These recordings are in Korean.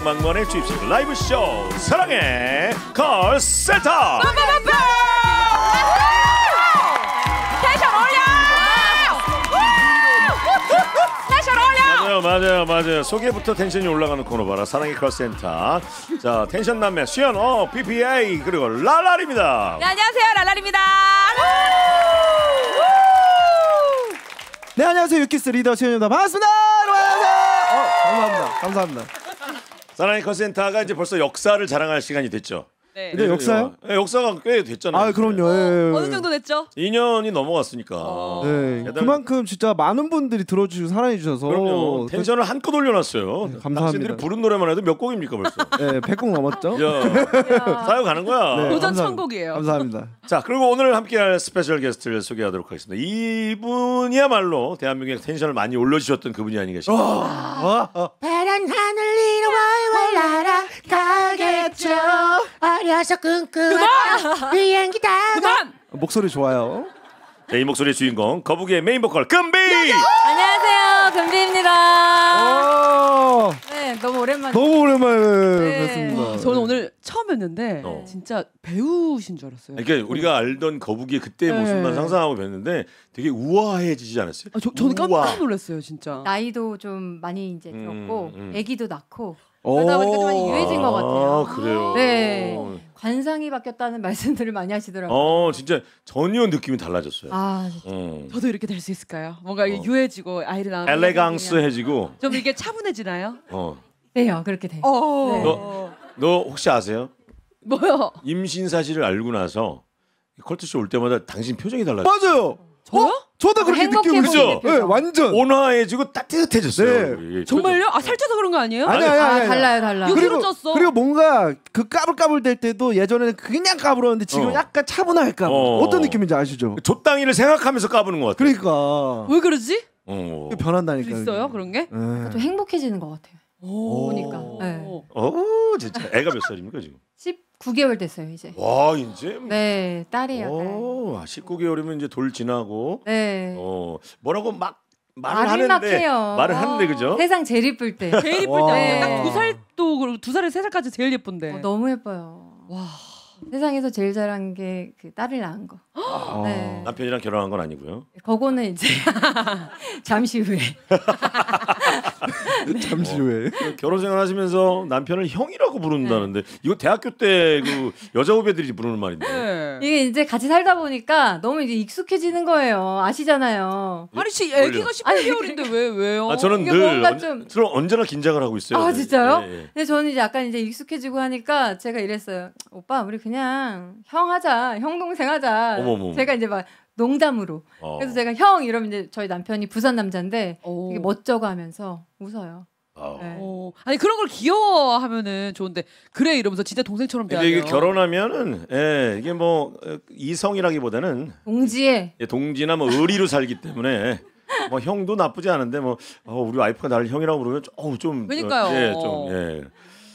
생방송의 주입식 라이브 쇼 사랑의 콜센터. 텐션 올려! 맞아요. 소개부터 텐션이 올라가는 코너 봐라. 사랑의 콜센터. 자, 텐션 남매 수연, PPA 그리고 랄랄입니다. 네, 안녕하세요, 랄랄입니다. 네, 안녕하세요. 유키스 리더 수연입니다. 반갑습니다. 감사합니다. 사랑의 콜센터가 이제 벌써 역사를 자랑할 시간이 됐죠. 네, 역사요? 네, 역사가 꽤 됐잖아요. 아, 그럼요. 어느 정도 됐죠? 2년이 넘어갔으니까. 네, 그만큼 진짜 많은 분들이 들어주시고 사랑해 주셔서 그럼요. 텐션을 한껏 올려놨어요. 네, 감사합니다. 당신들이 부른 노래만 해도 몇 곡입니까 벌써? 네, 100곡 넘었죠? 사요 가는 거야. 네, 도전 천곡이에요. 감사합니다. 자, 그리고 오늘 함께할 스페셜 게스트를 소개하도록 하겠습니다. 이분이야말로 대한민국의 텐션을 많이 올려주셨던 그분이 아니겠습니까? 파란 하늘 위로 월월 날아가겠죠. 어려서 꿈꾸었던 비행기 타고. 목소리 좋아요. 자, 이 목소리의 주인공 거북이의 메인 보컬 금비. 안녕하세요, 금비입니다. 네, 너무 오랜만에. 너무 오랜만에 네. 뵙습니다. 저는 오늘 처음 뵀는데 진짜 배우신 줄 알았어요. 그러니까 우리가 알던 거북이의 그때의 모습만 상상하고 뵀는데 되게 우아해지지 않았어요? 저는 깜짝 놀랐어요, 진짜. 나이도 좀 많이 이제 들었고, 아기도 낳고. 그러다 보니까 좀 많이 유해진 것 같아요. 아, 그래요? 네. 관상이 바뀌었다는 말씀들을 많이 하시더라고요. 진짜 전혀 느낌이 달라졌어요. 아, 진짜. 저도 이렇게 될 수 있을까요? 뭔가 유해지고 아이를 낳으면 엘레강스해지고. 좀 이렇게 차분해지나요? 네요, 그렇게 돼요. 너 혹시 아세요? 뭐요? 임신 사실을 알고 나서 컬투쇼 올 때마다 당신 표정이 달라졌어요. 맞아요. 저요? 저도 그렇게 느끼고 있어요. 네, 완전 온화해지고 따뜻해졌어요. 네. 정말요? 살쪄서 그런 거 아니에요? 아니. 달라요. 6kg 쪘어. 그리고 뭔가 그 까불까불 될 때도 예전에는 그냥 까불었는데 지금 약간 차분할까. 어떤 느낌인지 아시죠? 좆당이를 생각하면서 까부는 것 같아요. 그러니까 왜 그러지? 변한다니까. 있어요, 그런 게? 좀 행복해지는 것 같아요. 보니까. 네. 진짜 애가 몇 살입니까 지금? 19개월 됐어요, 이제. 와, 이제. 네, 딸이에요. 딸. 19개월이면 이제 돌 지나고. 네. 뭐라고 막 말을 하는데 막 해요. 말을 하는데 그죠? 세상 제일 이쁠 때. 제일 이쁠 때. 네. 딱 2살도 그리고 2살에 3살까지 제일 예쁜데. 너무 예뻐요. 와. 세상에서 제일 잘한 게 그 딸을 낳은 거. 네. 남편이랑 결혼한 건 아니고요. 그거는 이제 잠시 후에. 잠시 후에. 결혼 생활하시면서 남편을 형이라고 부른다는데 이거 대학교 때 그 여자 후배들이 부르는 말인데. 네. 이게 이제 같이 살다 보니까 너무 이제 익숙해지는 거예요. 아시잖아요. 아니 씨, 애기가 18개월인데 왜요? 저는 이게 늘 뭔가 좀- 언제나 긴장을 하고 있어요. 아, 진짜요? 예. 근데 저는 이제 약간 이제 익숙해지고 하니까 제가 이랬어요. 오빠, 우리 그냥 형 하자. 형 동생 하자. 어머머. 제가 이제 막 농담으로. 그래서 제가 형 이러면 이제 저희 남편이 부산 남자인데 되게 멋져가 하면서 웃어요. 네. 아니 그런 걸 귀여워하면은 좋은데 그래 이러면서 진짜 동생처럼 근데 대하면 이게 결혼하면은 이게 뭐 이성이라기보다는 동지에 동지나 뭐 의리로 살기 때문에 뭐 형도 나쁘지 않은데 뭐 우리 와이프가 나를 형이라고 부르면 좀 그러니까요.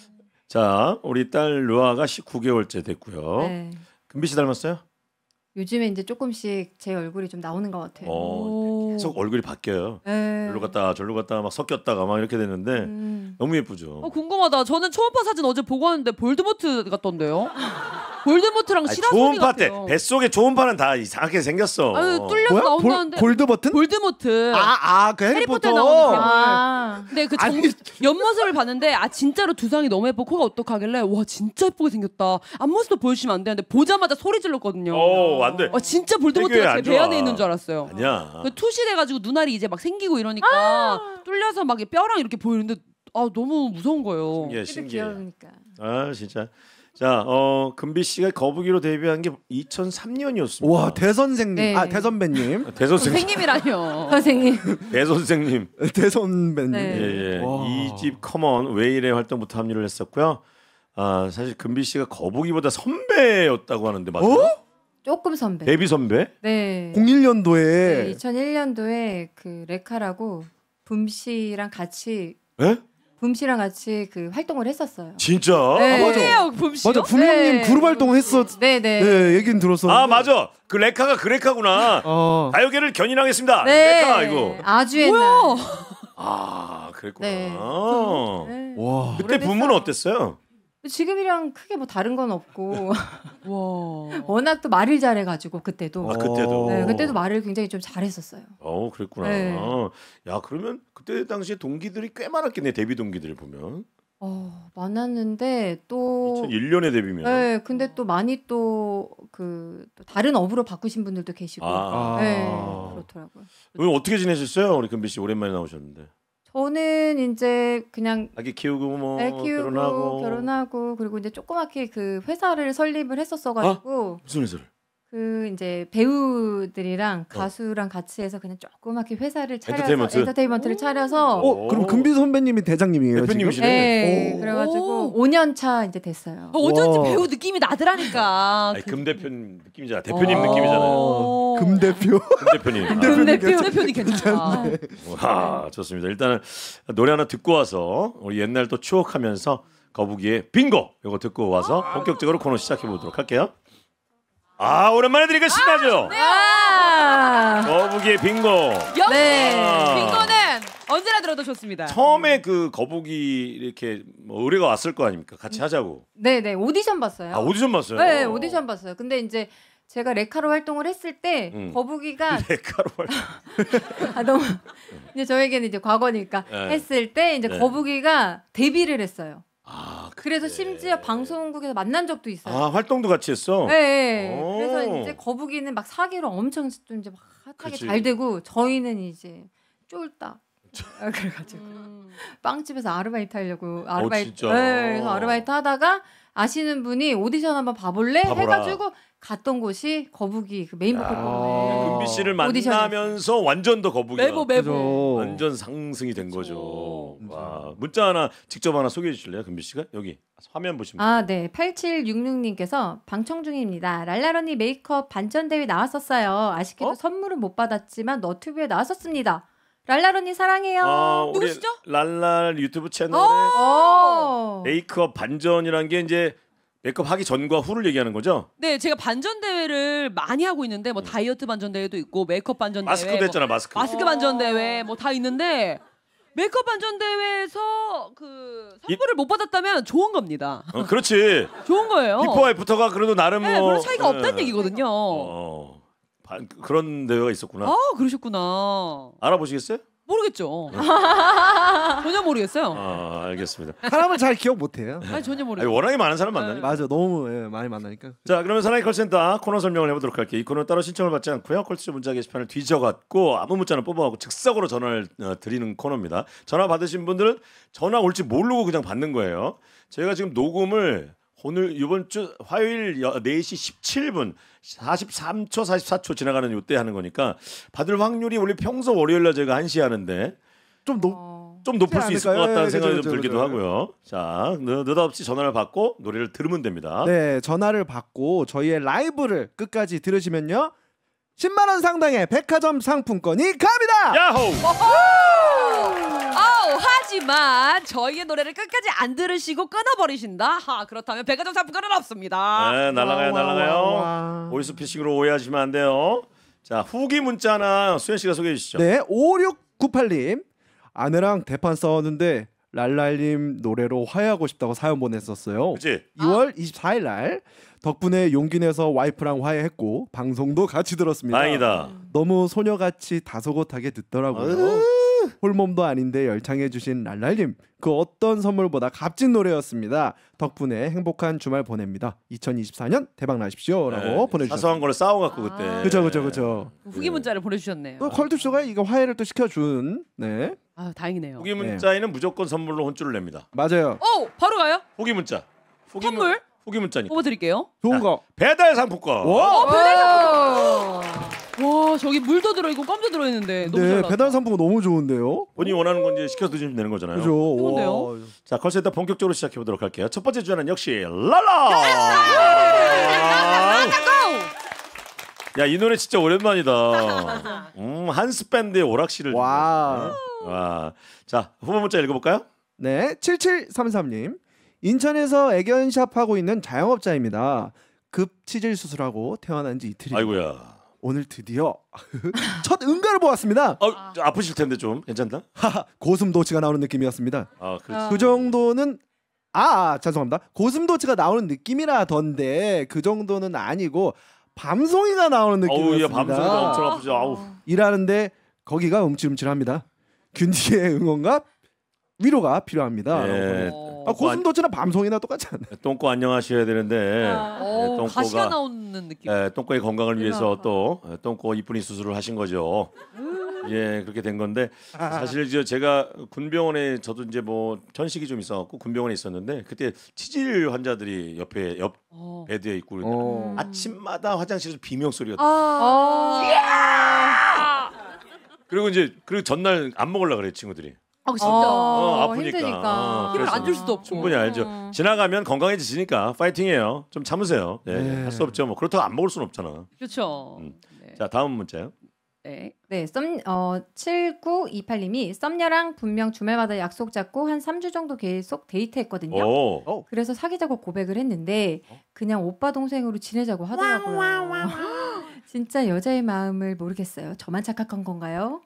자, 우리 딸 루아가 19개월째 됐고요. 네. 금비 씨 닮았어요? 요즘에 이제 조금씩 제 얼굴이 좀 나오는 것 같아요. 계속 얼굴이 바뀌어요. 네. 절로 갔다 절로 갔다 막 섞였다가 막 이렇게 됐는데 너무 예쁘죠. 궁금하다. 저는 초음파 사진 어제 보고 왔는데 볼드모트 같던데요. 볼드모트랑 실화 소리 초음파 때 같아요. 뱃속에 초음파는 다 이상하게 생겼어. 아유, 뚫려서 뭐야? 나온다는데. 골드 버튼? 볼드모트. 그 해리포터에 해리포터. 나오는 괴물. 아. 근데 그 옆모습을 봤는데 진짜로 두상이 너무 예쁘고 코가 어떡하길래 와 진짜 예쁘게 생겼다. 앞모습도 보여주시면 안 되는데 보자마자 소리 질렀거든요. 안 돼. 진짜 세계에 볼드모트가 안 제 배 좋아. 안에 있는 줄 알았어요. 아니야. 그 투실해가지고 눈알이 이제 막 생기고 이러니까 뚫려서 막 뼈랑 이렇게 보이는데 너무 무서운 거예요. 신기해. 귀여우니까. 아, 진짜. 자, 금비 씨가 거북이로 데뷔한 게 2003년이었습니다. 와, 대선생님. 네. 대선배님. 대선생님. 선생님이라뇨. 선생님. 대선생님. 대선배님. 네. 와. 이집 커먼 왜 이래 활동부터 합류를 했었고요. 사실 금비 씨가 거북이보다 선배였다고 하는데 맞아요? 조금 선배. 데뷔 선배? 네. 01년도에 네, 2001년도에 그 레카라고 붐씨랑 같이 그 활동을 했었어요. 진짜? 네. 맞아요, 붐씨요? 맞아, 분명님 네. 그룹 활동했었. 네네. 네, 얘긴 들었어. 아, 맞아. 그 레카가 그 레카구나. 가요계를 견인하겠습니다. 레카 이거. 아주 옛날. 아, 그랬구나. 네. 아. 네. 와. 그때 부문은 어땠어요? 지금이랑 크게 뭐 다른 건 없고 와. 워낙 또 말을 잘해가지고 그때도 아, 그때도. 네, 그때도 말을 굉장히 좀 잘했었어요. 그랬구나. 네. 야, 그러면 그때 당시에 동기들이 꽤 많았겠네. 데뷔 동기들 보면. 많았는데 또 2001년에 데뷔면. 네, 근데 또 많이 또 다른 업으로 바꾸신 분들도 계시고 네, 그렇더라고요. 오늘 어떻게 지내셨어요? 우리 금비 씨 오랜만에 나오셨는데. 저는 이제 그냥 아기 키우고 뭐 애 키우고 결혼하고 그리고 이제 조그맣게 그 회사를 설립을 했었어가지고 무슨 회사를? 그 이제 배우들이랑 가수랑 같이 해서 그냥 조그맣게 회사를 차려서 엔터테인먼트? 엔터테인먼트를 차려서 그럼 금비 선배님이 대장님이에요. 대표님이시네. 네, 오. 그래가지고 5년 차 이제 됐어요. 어쩐지 와. 배우 느낌이 나더라니까. 아니, 금 대표님 느낌이잖아. 대표님 느낌이잖아요. 금 대표. 금 대표님. 대표님 괜찮다. 와, 좋습니다. 일단은 노래 하나 듣고 와서 우리 옛날 또 추억하면서 거북이의 빙고 이거 듣고 와서 본격적으로 코너 시작해 보도록 할게요. 오랜만에 들으니까 신나죠? 거북이의 빙고. 네. 빙고는 언제나 들어도 좋습니다. 처음에 그 거북이 이렇게 뭐 의뢰가 왔을 거 아닙니까? 같이 하자고. 네네 오디션 봤어요. 오디션 봤어요? 네 오디션 봤어요. 근데 이제 제가 레카로 활동을 했을 때 거북이가 레카로 활동. 너무 이제 저에게는 이제 과거니까 네. 했을 때 이제 네. 거북이가 데뷔를 했어요. 그래서 그래. 심지어 방송국에서 만난 적도 있어요. 활동도 같이 했어? 네. 오. 그래서 이제 거북이는 막 사기로 엄청 좀 이제 막 핫하게 그치. 잘 되고 저희는 이제 쫄딱. 그래가지고 빵집에서 아르바이트 하려고 진짜? 네, 그래서 아르바이트 하다가 아시는 분이 오디션 한번 봐볼래? 봐보라. 해가지고 갔던 곳이 거북이 그 메인 보컬 때문에 금비 씨를 오디션이었어요. 만나면서 완전 더 거북이가 메보 메보. 완전 상승이 된 거죠. 와, 문자 하나 직접 하나 소개해 주실래요, 금비 씨가? 여기 화면 보시면. 네. 8766님께서 방청 중입니다. 랄랄 언니 메이크업 반전 대회 나왔었어요. 아쉽게도 선물은 못 받았지만 너튜브에 나왔었습니다. 랄랄 언니 사랑해요. 우리 누구시죠? 랄랄 유튜브 채널에 메이크업 반전이란 게 이제 메이크업 하기 전과 후를 얘기하는 거죠? 네, 제가 반전 대회를 많이 하고 있는데 뭐 다이어트 반전 대회도 있고 메이크업 반전 대회, 마스크도 했잖아, 마스크. 마스크 반전 대회 뭐 다 있는데 메이크업 반전 대회에서 그 선물을 못 받았다면 좋은 겁니다. 그렇지. 좋은 거예요. 비포 애프터가 그래도 나름 네, 별로 차이가 없다는 얘기거든요. 그런 대회가 있었구나. 그러셨구나. 알아보시겠어요? 모르겠죠. 전혀 모르겠어요. 알겠습니다. 사람을 잘 기억 못해요. 아니 전혀 아니, 모르겠어요. 워낙에 많은 사람 만나니까. 맞아, 너무 많이 만나니까. 자, 그러면 사나이 콜센터 코너 설명을 해보도록 할게요. 이 코너는 따로 신청을 받지 않고요. 콜센터 문자 게시판을 뒤져갖고 아무 문자나 뽑아갖고 즉석으로 전화를 드리는 코너입니다. 전화 받으신 분들은 전화 올지 모르고 그냥 받는 거예요. 저희가 지금 녹음을 오늘 이번 주 화요일 4시 17분 43초 44초 지나가는 이때 하는 거니까 받을 확률이 원래 평소 월요일날 제가 1시에 하는데 좀 좀 높을 수 있을 것 같다는 예, 생각이 그죠, 좀 들기도 그죠. 하고요. 자, 느닷없이 전화를 받고 노래를 들으면 됩니다. 네, 전화를 받고 저희의 라이브를 끝까지 들으시면요 10만 원 상당의 백화점 상품권이 갑니다. 야호! 하지만 저희의 노래를 끝까지 안 들으시고 끊어버리신다. 그렇다면 백화점 상품권은 없습니다. 네, 날아가요, 와. 날아가요. 보이스피싱으로 오해하시면 안 돼요. 자, 후기 문자 하나 수현 씨가 소개해 주시죠. 네, 5698님 아내랑 대판 싸웠는데 랄랄님 노래로 화해하고 싶다고 사연 보냈었어요. 그렇지? 2월 24일 날 덕분에 용기 내서 와이프랑 화해했고 방송도 같이 들었습니다. 다행이다. 너무 소녀같이 다소곳하게 듣더라고요. 홀몸도 아닌데 열창해주신 랄랄님 그 어떤 선물보다 값진 노래였습니다. 덕분에 행복한 주말 보냅니다. 2024년 대박 나십시오라고 보내주셨습니다. 사소한 거를 싸워갖고 그때. 그죠. 후기 문자를 보내주셨네요. 컬투쇼가 이거 화해를 또 시켜준. 네, 다행이네요. 후기 문자에는 무조건 선물로 혼쭐을 냅니다. 맞아요. 바로 가요? 후기 문자. 선물? 후기 문자니까. 뽑아드릴게요. 좋은 거. 배달 상품권. 와, 저기 물도 들어있고 껌도 들어있는데 너무 잘 네, 나왔다. 배달 상품은 너무 좋은데요. 본인이 원하는 건 이제 시켜서 드시면 되는 거잖아요. 그죠. 좋은데요? 와. 자, 컬센터 본격적으로 시작해 보도록 할게요. 첫 번째 주자는 역시 랄라. 야, 이 노래 진짜 오랜만이다. 한스 밴드의 오락실을. 와. 와. 자, 후보 문자 읽어볼까요? 네, 7733님. 인천에서 애견샵 하고 있는 자영업자입니다. 급 치질 수술하고 태어난 지 이틀이고 아이고야. 오늘 드디어 첫 응가를 보았습니다. 아프실 텐데 좀 괜찮나? 고슴도치가 나오는 느낌이었습니다. 그렇지. 그 정도는 죄송합니다. 고슴도치가 나오는 느낌이라던데 그 정도는 아니고 밤송이가 나오는 느낌이었습니다. 밤송이가 엄청 아프죠. 아우. 일하는데 거기가 움찔움찔합니다. 균디의 응원과 위로가 필요합니다. 네. 고슴도치나 밤송이나 똑같지 않나요? 똥꼬 안녕하셔야 되는데 가시가 나오는 느낌. 똥꼬의 건강을 위해서 또 똥꼬 이쁜이 수술을 하신 거죠. 예, 그렇게 된 건데 사실 제가 군병원에 저도 이제 뭐 전식이 좀 있어갖고 군병원에 있었는데 그때 치질 환자들이 옆 베드에 있고 그러는데 아침마다 화장실에서 비명 소리가 그리고 전날 안 먹으려 그래 친구들이. 진짜. 아프니까. 힘드니까. 힘을 안 줄 수도 없고. 충분히 알죠. 지나가면 건강해지시니까 파이팅이에요. 좀 참으세요. 네. 할 수 없죠. 뭐 그렇다고 안 먹을 수는 없잖아. 그렇죠. 네. 자 다음 문자요. 네. 7928님이 썸녀랑 분명 주말마다 약속 잡고 한 3주 정도 계속 데이트했거든요. 그래서 사귀자고 고백을 했는데 그냥 오빠 동생으로 지내자고 하더라고요. 진짜 여자의 마음을 모르겠어요. 저만 착각한 건가요?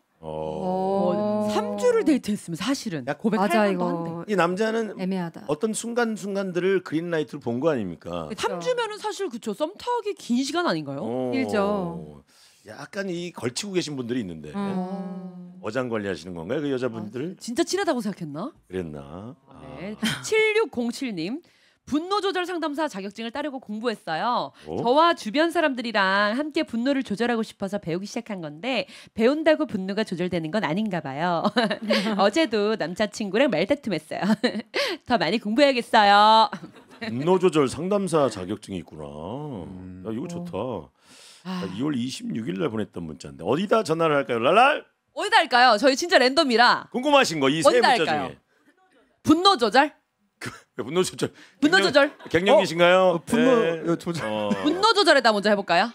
3주를 데이트했으면 사실은 고백할 맞아, 만도 이거 한데. 이 남자는 애매하다. 어떤 순간순간들을 그린라이트로 본 거 아닙니까? 3주면은 사실 그쵸. 썸 타기 긴 시간 아닌가요? 길죠. 약간 이 걸치고 계신 분들이 있는데 어장 관리하시는 건가요? 그 여자분들? 진짜 친하다고 생각했나? 그랬나? 네. 7607님. 분노 조절 상담사 자격증을 따려고 공부했어요. 저와 주변 사람들이랑 함께 분노를 조절하고 싶어서 배우기 시작한 건데 배운다고 분노가 조절되는 건 아닌가 봐요. 어제도 남자친구랑 말다툼했어요. 더 많이 공부해야겠어요. 분노 조절 상담사 자격증이 있구나. 야, 이거 좋다. 2월 26일 날 보냈던 문자인데 어디다 전화를 할까요? 랄랄? 어디다 할까요? 저희 진짜 랜덤이라. 궁금하신 거 이 세 어디다 문자 할까요? 중에. 분노 조절? 분노 조절. 분노 조절. 갱년기신가요? 분노 조절. 분노 조절에다 먼저 해볼까요?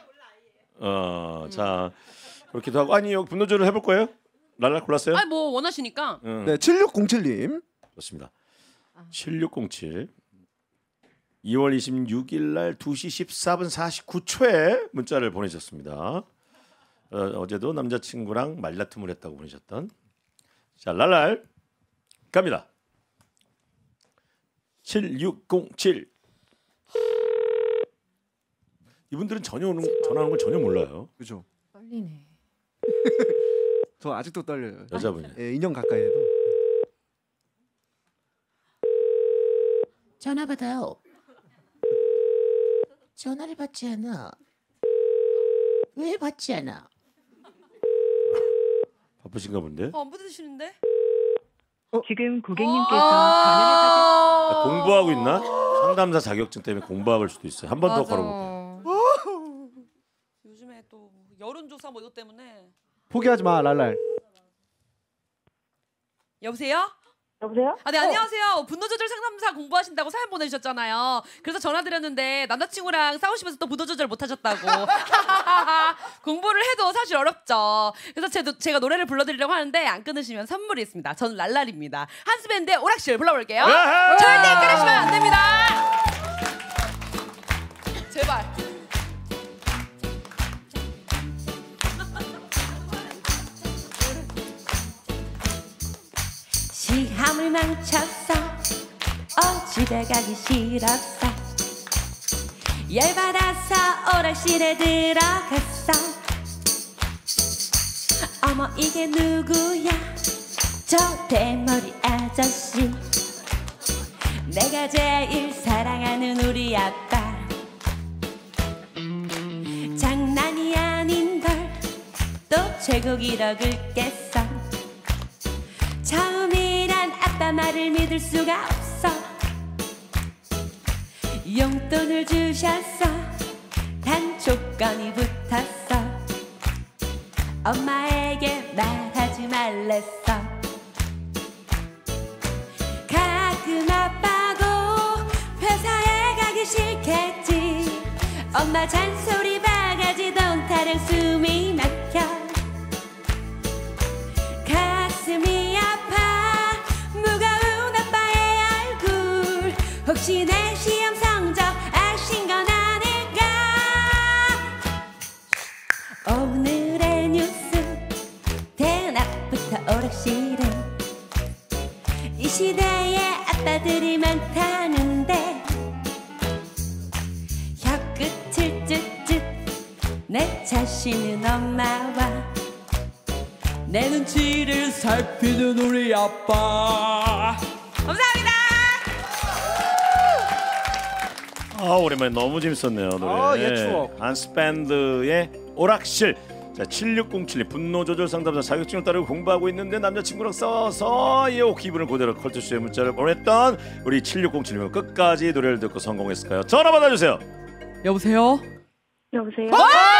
자 그렇기도 하고 아니 여기 분노 조절 해볼 거예요? 랄랄 골랐어요? 아니 뭐 원하시니까. 네, 7607님. 좋습니다. 7607 2월 26일 날 2시 14분 49초에 문자를 보내셨습니다. 어제도 남자친구랑 말다툼을 했다고 보내셨던. 자 랄랄 갑니다. 7607 이분들은 전화하는 걸 전혀 몰라요. 그죠? 떨리네. 저 아직도 떨려요. 여자분이. 예, 인형 가까이 해도. 전화 받아요. 전화를 받지 않아. 왜 받지 않아? 바쁘신가 본데. 안 받으시는데? 지금 고객님께서 전화를 받으 공부하고 있나? 상담사 자격증 때문에 공부하고 올 수도 있어요. 한 번 더 걸어볼게요. 요즘에 또 여론조사 뭐 이것 때문에. 포기하지 마, 랄랄. 여보세요? 여보세요? 네 안녕하세요. 분노 조절 상담사 공부하신다고 사연 보내주셨잖아요. 그래서 전화 드렸는데 남자친구랑 싸우시면서 또 분노 조절 못 하셨다고. 공부를 해도 사실 어렵죠. 그래서 제가 노래를 불러드리려고 하는데 안 끊으시면 선물이 있습니다. 저는 랄랄입니다. 한스밴드의 오락실 불러볼게요. 절대 끊으시면 안 됩니다. 제발. 시험을 망쳤어 집에 가기 싫었어 열받아서 오락실에 들어갔어 어머 이게 누구야 저 대머리 아저씨 내가 제일 사랑하는 우리 아빠 장난이 아닌걸 또 최고기로 긁겠어 처음이란 아빠 말을 믿을 수가 없어 용돈을 주셨어 단 조건이 붙었어 엄마에게 말하지 말랬어 가끔 아빠도 회사에 가기 싫겠지 엄마 잔소리 바가지 돈 타령 숨이 막혀 가슴이 아파 무거운 아빠의 얼굴 혹시 내 시험 성적 아신 건 아닐까 오늘의 뉴스 대낮부터 오락실은 이 시대에 아빠들이 많다는데 혀끝을 쭉쭉 내 자신은 엄마와 내 눈치를 살피는 우리 아빠. 감사합니다. 아 오랜만에 너무 재밌었네요 노래. 아, 예, 추억. 한스밴드의 오락실. 자 7607님 분노 조절 상담사 자격증을 따르고 공부하고 있는데 남자친구랑 싸워서 이 기분을 그대로 컬투쇼에 문자를 보냈던 우리 7607님 끝까지 노래를 듣고 성공했을까요? 전화 받아주세요. 여보세요. 여보세요?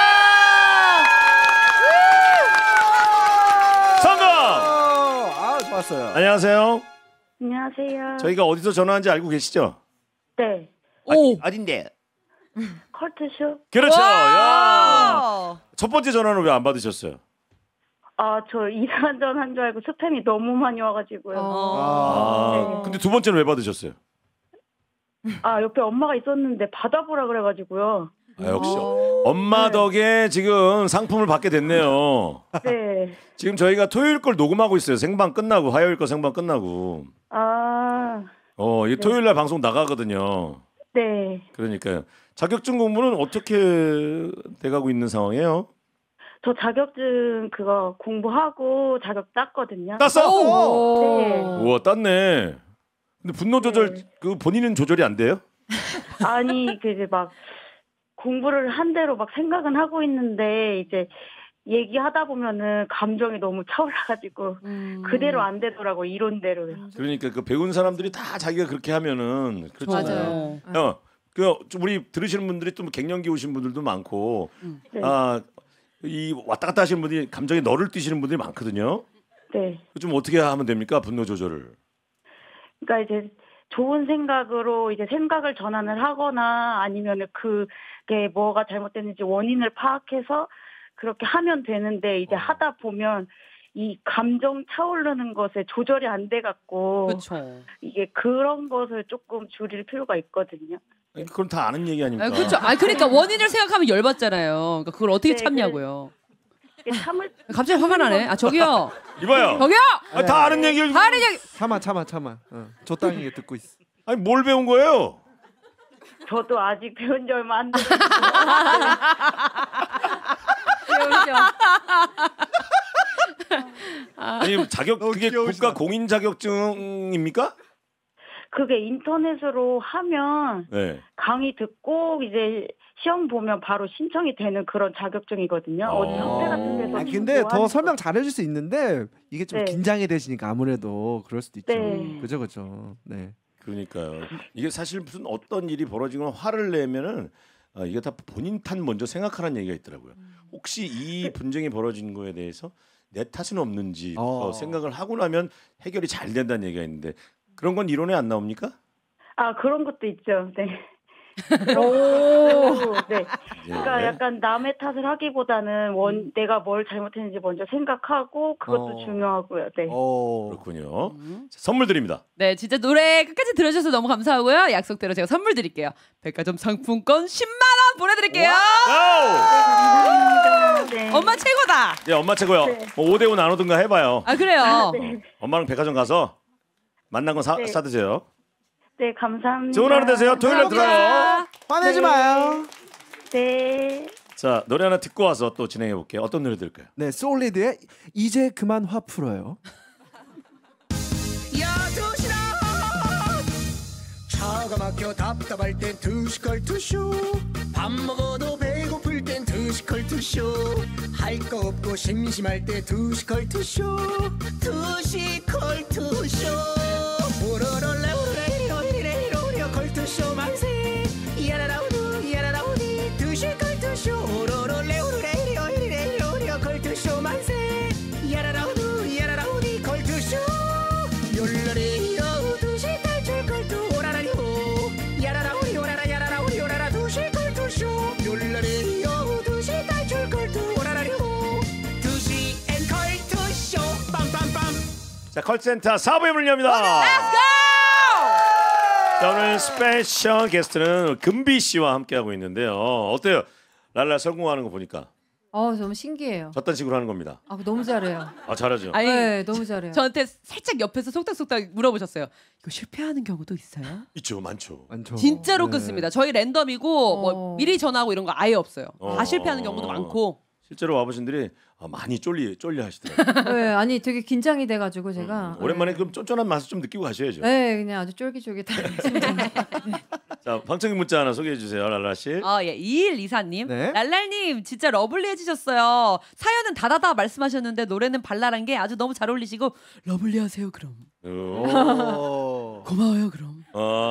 성공. 아 좋았어요. 안녕하세요. 안녕하세요. 저희가 어디서 전화한지 알고 계시죠? 네. 오. 어딘데? 컬트쇼? 그렇죠. 야. 와. 첫 번째 전화는 왜 안 받으셨어요? 아, 저 이상한 전화 한 줄 알고 스팸이 너무 많이 와가지고요. 아, 근데 두 번째는 왜 받으셨어요? 아, 옆에 엄마가 있었는데 받아보라 그래가지고요. 아, 역시 엄마 덕에 지금 상품을 받게 됐네요. 네. 지금 저희가 토요일 걸 녹음하고 있어요. 생방 끝나고 화요일 거 생방 끝나고. 아, 이 토요일 날 방송 나가거든요. 네. 그러니까요. 자격증 공부는 어떻게 돼가고 있는 상황이에요? 저 자격증 그거 공부하고 자격 땄거든요. 땄어? 네. 우와 땄네. 근데 분노 조절 네. 그 본인은 조절이 안 돼요? 아니, 그 이제 막 공부를 한 대로 막 생각은 하고 있는데 이제 얘기하다 보면은 감정이 너무 차올라가지고 그대로 안 되더라고 이론대로요. 그러니까 그 배운 사람들이 다 자기가 그렇게 하면은 그렇잖아요. 맞아요. 우리 들으시는 분들이 또 갱년기 오신 분들도 많고 네. 이 왔다 갔다 하시는 분들이 감정에 너를 뛰시는 분들이 많거든요. 네. 좀 어떻게 하면 됩니까? 분노 조절을. 그러니까 이제 좋은 생각으로 이제 생각을 전환을 하거나 아니면은 그게 뭐가 잘못됐는지 원인을 파악해서 그렇게 하면 되는데 이제 하다 보면 이 감정 차오르는 것에 조절이 안 돼 갖고 그렇죠. 이게 그런 것을 조금 줄일 필요가 있거든요. 그건 다 아는 얘기 아닙니까? 그렇죠. 그러니까 원인을 생각하면 열받잖아요. 그러니까 그걸 어떻게 네, 참냐고요. 이게 참을 갑자기 화가 나네. 저기요. 이봐요. 저기요. 다 아는 얘기를. 다른 얘기. 참아. 저 땅이게 듣고 있어. 아니 뭘 배운 거예요? 저도 아직 배운 지 얼마 안 됐어요. 아니 자격 그게 국가 공인 자격증입니까? 그게 인터넷으로 하면 네. 강의 듣고 이제 시험 보면 바로 신청이 되는 그런 자격증이거든요. 어디 협회 같은 데서. 근데 더 하는 설명 잘해줄 수 있는데 이게 좀 네. 긴장이 되시니까 아무래도 그럴 수도 있죠. 네. 그죠. 네. 그러니까요. 이게 사실 무슨 어떤 일이 벌어지거나 화를 내면은 이게 다 본인 탓 먼저 생각하라는 얘기가 있더라고요. 혹시 이 분쟁이 벌어진 거에 대해서 내 탓은 없는지 생각을 하고 나면 해결이 잘 된다는 얘기가 있는데 그런 건 이론에 안 나옵니까? 아, 그런 것도 있죠. 네. 네. 그러니까 네. 약간 남의 탓을 하기보다는 내가 뭘 잘못했는지 먼저 생각하고 그것도 중요하고요. 네. 그렇군요. 자, 선물 드립니다. 네, 진짜 노래 끝까지 들어주셔서 너무 감사하고요. 약속대로 제가 선물 드릴게요. 백화점 상품권 10만 원 보내드릴게요. 감사합니다. 네. 엄마 최고다. 네, 엄마 최고요. 네. 뭐 5대5 나누든가 해봐요. 아 그래요. 네. 엄마랑 백화점 가서 만난 거 네. 사드세요. 네, 감사합니다. 좋은 하루 되세요. 토요일 날 들어요. 화내지 마요. 네. 자, 노래 하나 듣고 와서 또 진행해 볼게요. 어떤 노래 들을까요? 네, 솔리드의 이제 그만 화 풀어요. 차가 막혀 답답할 땐 투시 컬투쇼 밥 먹어도 배고플 땐 투시 컬투쇼 할 거 없고 심심할 때 투시 컬투쇼 투시 컬투쇼 오로롤라 오레이로이레이로리오 컬투쇼 만세 야라라우두 야라라우디 투시 컬투쇼 오로롤레 오레이로이레이로리오 컬투쇼 만세 야라라우두 야라라우디 컬투쇼 열라리 자, 컬센터 4부의 문을 엽니다. 자, 오늘 스페셜 게스트는 금비 씨와 함께하고 있는데요. 어때요? 랄라 성공하는 거 보니까. 너무 신기해요. 저딴 식으로 하는 겁니다. 너무 잘해요. 잘하죠. 아니, 네, 너무 잘해요. 저한테 살짝 옆에서 속닥속닥 물어보셨어요. 이거 실패하는 경우도 있어요? 있죠, 많죠. 진짜로 네. 끊습니다. 저희 랜덤이고 뭐 미리 전화하고 이런 거 아예 없어요. 다 실패하는 경우도 많고. 실제로 와보신들이 많이 쫄려 하시더라고요. 네, 아니 되게 긴장이 돼가지고 제가 오랜만에 그럼 쫀쫀한 맛을 좀 느끼고 가셔야죠. 네, 그냥 아주 쫄깃쫄깃한. 자, 방청객 문자 하나 소개해 주세요, 랄라 씨. 예, 2124님. 네. 랄랄님 진짜 러블리해지셨어요. 사연은 다다다 말씀하셨는데 노래는 발랄한 게 아주 너무 잘 어울리시고 러블리하세요 그럼. 고마워요 그럼.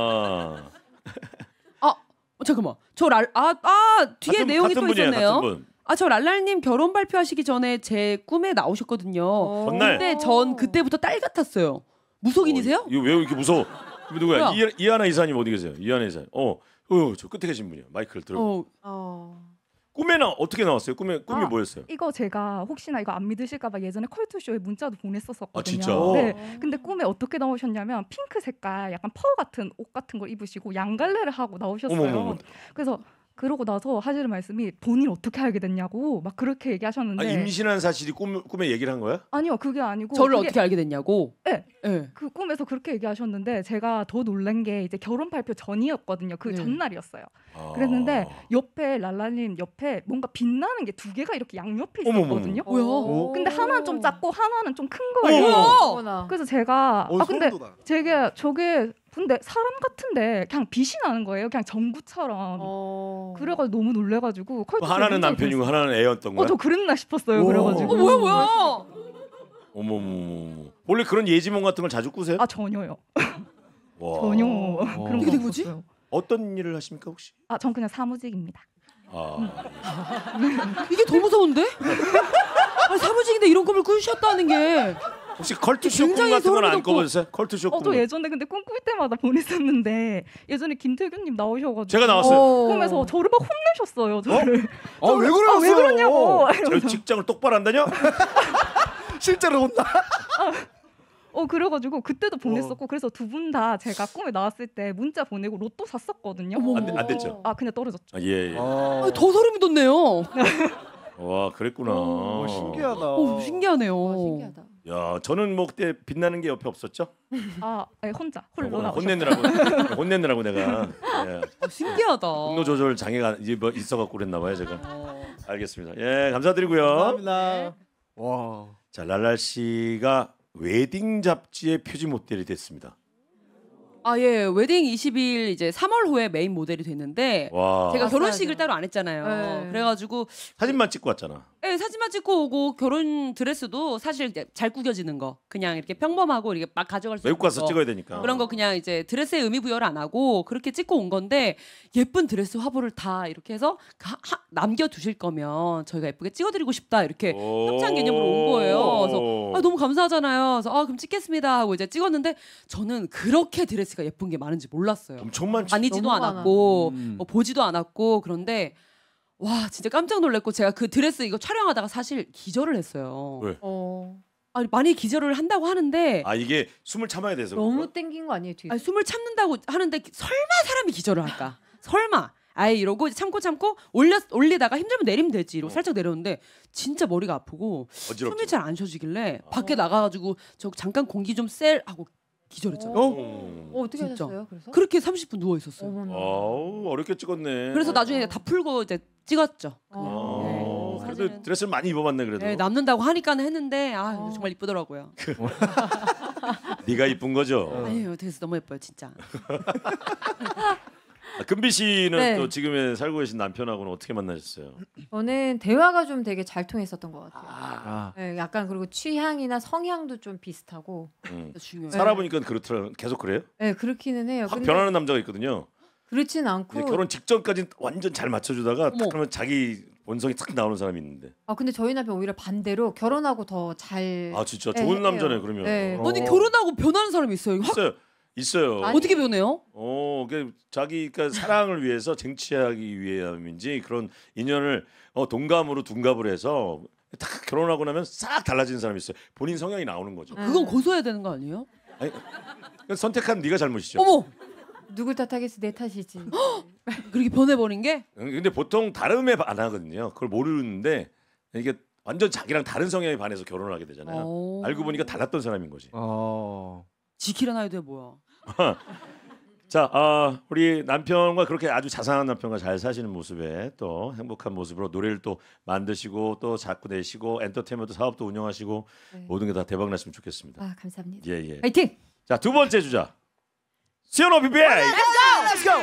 잠깐만. 뒤에 같은- 내용이 같은 또 분이에요, 있었네요. 같은 분. 저 랄랄님 결혼 발표하시기 전에 제 꿈에 나오셨거든요. 전날. 근데 전 그때부터 딸 같았어요. 무속인이세요? 이거 왜 이렇게 무서워? 이거 누구야? 뭐야? 이하나 이사님 어디 계세요? 이하나 이사님. 저 끝에 계신 분이요. 마이크를 들어. 꿈에 어떻게 나왔어요? 꿈이 뭐였어요? 이거 제가 혹시나 이거 안 믿으실까봐 예전에 컬투쇼에 문자도 보냈었거든요. 진짜? 네. 근데 꿈에 어떻게 나오셨냐면 핑크 색깔 약간 퍼 같은 옷 같은 걸 입으시고 양갈래를 하고 나오셨어요. 어머머머. 그래서 그러고 나서 하시는 말씀이 본인 어떻게 알게 됐냐고 막 그렇게 얘기하셨는데 임신한 사실이 꿈에 얘기를 한 거야? 아니요 그게 아니고 저를 어떻게 알게 됐냐고? 네. 네. 그 꿈에서 그렇게 얘기하셨는데 제가 더 놀란 게 이제 결혼 발표 전이었거든요. 그 전날이었어요. 그랬는데 옆에 랄라님 옆에 뭔가 빛나는 게 두 개가 이렇게 양옆에 있었거든요. 뭐야? 근데 하나는 좀 작고 하나는 좀 큰 거예요. 어머나. 그래서 제가 근데 소름 돋아. 저게 근데 사람 같은데 그냥 빛이 나는 거예요. 그냥 전구처럼. 그래가지고 너무 놀래가지고 하나는 남편이고 하나는 애였던 거야? 저 그랬나 싶었어요. 그래가지고. 뭐야? 어머머. 원래 그런 예지몽 같은 걸 자주 꾸세요? 전혀요. 와. 전혀 그런 이게 거 뭐지? 없었어요. 어떤 일을 하십니까 혹시? 전 그냥 사무직입니다. 이게 더 무서운데? 사무직인데 이런 꿈을 꾸셨다는 게 혹시 컬투쇼 꿈 굉장히 같은 건 안 소름 돋고. 꿔보셨어요? 컬투쇼 꿈. 저 예전에 근데 꿈꿀 때마다 보냈었는데 예전에 김태균님 나오셔가지고 제가 나왔어요. 꿈에서 저를 막 혼내셨어요. 저를. 왜 그러셨어요? 왜 그러냐고. 저 직장을 똑바로 안 다녀? 실제로 혼나. 그래가지고 그때도 보냈었고 그래서 두 분 다 제가 꿈에 나왔을 때 문자 보내고 로또 샀었거든요. 안 됐죠. 그냥 떨어졌죠. 예. 더 소름이 돋네요. 와, 그랬구나. 신기하다. 신기하네요. 신기하다. 야, 저는 뭐 그때 빛나는 게 옆에 없었죠? 네, 혼자 홀로 나오셨어요. 혼내느라고 내가. 신기하다. 분노 조절 장애가 뭐 있어갖고 그랬나 봐요 제가. 알겠습니다. 예, 감사드리고요. 감사합니다. 와. 자, 랄랄 씨가 웨딩 잡지의 표지 모델이 됐습니다. 예. 웨딩 20일 이제 3월 후에 메인 모델이 됐는데 와. 제가 결혼식을 맞아요. 따로 안 했잖아요. 네. 그래가지고 사진만 찍고 왔잖아. 사진만 찍고 오고 결혼 드레스도 사실 이제 잘 구겨지는 거 그냥 이렇게 평범하고 이렇게 막 가져갈 수 외국 있는 가서 거. 찍어야 되니까. 그런 거 그냥 이제 드레스에 의미 부여를 안 하고 그렇게 찍고 온 건데 예쁜 드레스 화보를 다 이렇게 해서 남겨 두실 거면 저희가 예쁘게 찍어드리고 싶다 이렇게 협찬 개념으로 온 거예요. 그래서 너무 감사하잖아요. 그래서 그럼 찍겠습니다 하고 이제 찍었는데 저는 그렇게 드레스가 예쁜 게 많은지 몰랐어요. 엄청 많지. 다니지도 너무 않았고 뭐 보지도 않았고 그런데 와 진짜 깜짝 놀랐고 제가 그 드레스 이거 촬영하다가 사실 기절을 했어요. 왜? 많이 기절을 한다고 하는데 이게 숨을 참아야 돼서. 너무 땡긴 거 아니에요 뒤에? 숨을 참는다고 하는데 설마 사람이 기절을 할까? 설마. 이러고 참고 올리다가 힘들면 내리면 되지. 이러고 살짝 내렸는데 진짜 머리가 아프고 어지럽죠. 숨이 잘 안 쉬어지길래 밖에 나가가지고 저 잠깐 공기 좀 쐴 하고 기절했잖아요. 어떻게 진짜. 하셨어요? 그래서? 그렇게 30분 누워 있었어요. 어렵게 찍었네. 그래서 나중에 다 풀고 이제 찍었죠. 그래도 사진은- 드레스를 많이 입어봤네 그래도. 네, 남는다고 하니까는 했는데 정말 이쁘더라고요. 네가 이쁜 거죠. 아니에요, 드레스 너무 예뻐요, 진짜. 금비 씨는 네. 또 지금의 살고 계신 남편하고는 어떻게 만나셨어요? 저는 대화가 좀 되게 잘 통했었던 것 같아요. 네, 약간 그리고 취향이나 성향도 좀 비슷하고. 중요해요. 살아보니까 그렇더라고요. 계속 그래요? 네, 그렇기는 해요. 확 근데 변하는 남자가 있거든요. 그렇진 않고. 이제 결혼 직전까지 완전 잘 맞춰주다가 딱 하면 자기 본성이 탁 나오는 사람이 있는데. 근데 저희 남편 오히려 반대로 결혼하고 더 잘. 진짜 좋은 남자네 그러면. 네. 아니 결혼하고 변하는 사람이 있어요. 있어요. 어떻게 변해요? 자기가 사랑을 위해서 쟁취하기 위함인지 그런 인연을 동감으로 둔갑을 해서 딱 결혼하고 나면 싹 달라지는 사람이 있어요. 본인 성향이 나오는 거죠. 그건 고소해야 되는 거 아니에요? 아니, 선택한 네가 잘못이죠. 어머, 누굴 탓하겠어 내 탓이지. 그렇게 변해버린 게? 근데 보통 다름에 안 하거든요. 그걸 모르는데 이게 완전 자기랑 다른 성향에 반해서 결혼을 하게 되잖아요. 오. 알고 보니까 달랐던 사람인 거지. 지키려나 해도 뭐야. 자, 우리 남편과 그렇게 아주 자상한 남편과 잘 사시는 모습에 또 행복한 모습으로 노래를 또 만드시고 또 자꾸 내시고 엔터테인먼트 사업도 운영하시고 네. 모든 게 다 대박 났으면 좋겠습니다. 아 감사합니다. 예, 예. 화이팅! 자, 두 번째 주자. 수연호 비비. Let's go!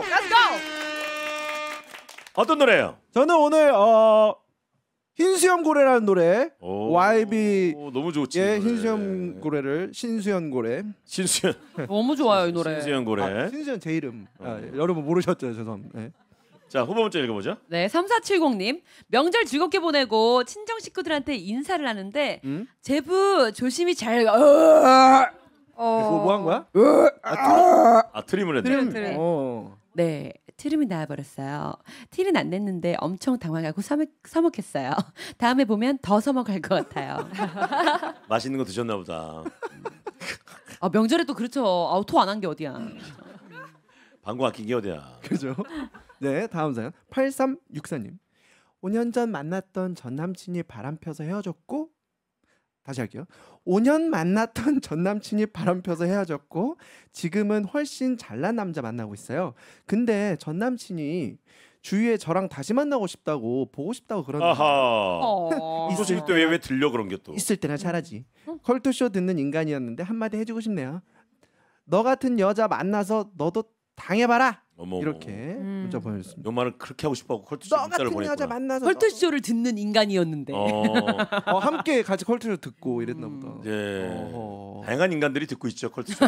어떤 노래예요? 저는 오늘 흰수염 고래라는 노래 YB 너무 좋지. 예, 흰수염 고래를 신수연 고래. 신수연. 너무 좋아요 이 노래. 신수연 고래. 신수연 제 이름. 여러분 모르셨죠? 죄송합니다. 네. 자, 후보 문자 읽어보죠. 네, 3470님. 명절 즐겁게 보내고 친정 식구들한테 인사를 하는데 제부 조심히 잘 그거 뭐 한 거야? 트림을 했네. 트림. 네, 트림이 나와버렸어요. 티는 안 냈는데 엄청 당황하고 서먹했어요. 다음에 보면 더 서먹할 것 같아요. 맛있는 거 드셨나 보다. 명절에 또 그렇죠. 토 안 한 게 어디야. 방구 아낀 게 어디야. 그죠? 네, 다음 사연 8364님. 5년 전 만났던 전 남친이 바람 펴서 헤어졌고 다시 할게요. 5년 만났던 전 남친이 바람 펴서 헤어졌고 지금은 훨씬 잘난 남자 만나고 있어요. 근데 전 남친이 주위에 저랑 다시 만나고 싶다고 보고 싶다고 그러는데 아하. 있을 때 왜 들려 그런 게 또. 있을 때나 잘하지. 컬투쇼 듣는 인간이었는데 한마디 해주고 싶네요. 너 같은 여자 만나서 너도 당해봐라. 어머, 이렇게 문자 보내주셨습니다. 요 말을 그렇게 하고 싶어하고 컬투쇼 너 문자를 같은 여자 보냈구나. 만나서 컬투쇼를 듣는 인간이었는데. 함께 같이 컬투쇼 듣고 이랬나 보다. 예. 다양한 인간들이 듣고 있죠 컬투쇼.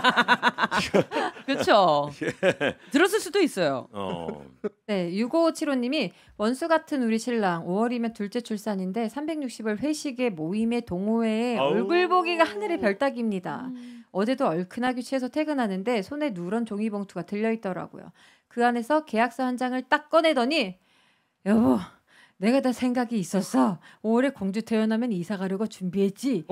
그렇죠. 들었을 수도 있어요. 네, 6575님이 원수 같은 우리 신랑 5월이면 둘째 출산인데 360일 회식에 모임에 동호회에 얼굴 보기가 하늘의 별따기입니다. 어제도 얼큰하게 취해서 퇴근하는데 손에 누런 종이봉투가 들려있더라고요. 그 안에서 계약서 한 장을 딱 꺼내더니 여보 내가 다 생각이 있었어. 5월에 공주 태어나면 이사 가려고 준비했지.